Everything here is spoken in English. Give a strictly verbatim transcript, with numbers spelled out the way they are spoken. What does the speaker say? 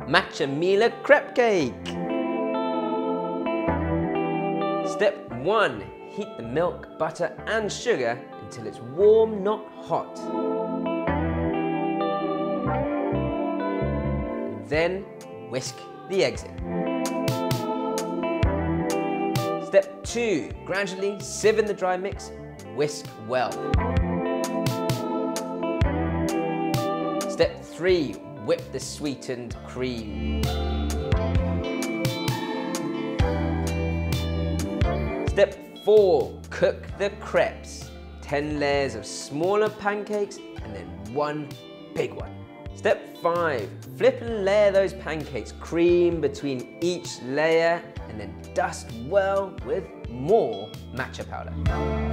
Matcha Mille Crepe cake. Step one, heat the milk, butter and sugar until it's warm, not hot. And then whisk the eggs in. Step two, gradually sieve in the dry mix, whisk well. Step three, whip the sweetened cream. Step four, cook the crepes. ten layers of smaller pancakes and then one big one. Step five, flip and layer those pancakes, cream between each layer and then dust well with more matcha powder.